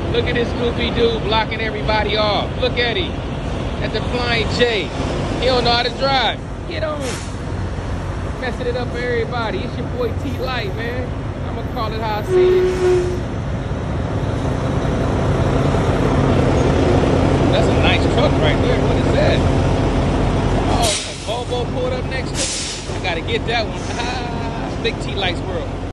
Look at this goofy dude blocking everybody off. Look at him. That's a Flying J. He don't know how to drive. Get on. Messing it up for everybody. It's your boy T Light, man. I'm gonna call it how I see it. That's a nice truck right there. What is that? Oh, a Volvo pulled up next to me. I gotta get that one. Big T Light's world.